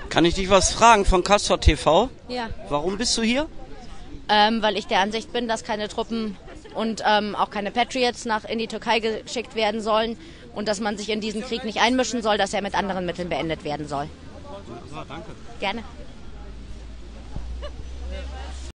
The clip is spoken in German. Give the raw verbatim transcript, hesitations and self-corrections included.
Kann ich dich was fragen von Castor T V? Ja. Warum bist du hier? Ähm, weil ich der Ansicht bin, dass keine Truppen und ähm, auch keine Patriots nach in die Türkei geschickt werden sollen und dass man sich in diesen Krieg nicht einmischen soll, dass er mit anderen Mitteln beendet werden soll. Ja, danke. Gerne.